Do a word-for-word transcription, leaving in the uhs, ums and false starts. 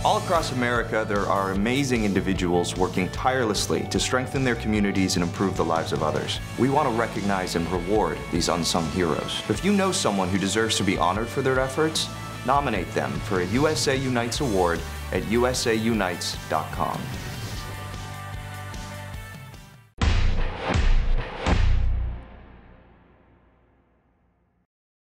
All across America, there are amazing individuals working tirelessly to strengthen their communities and improve the lives of others. We want to recognize and reward these unsung heroes. If you know someone who deserves to be honored for their efforts, nominate them for a U S A Unites Award at U S A unites dot com.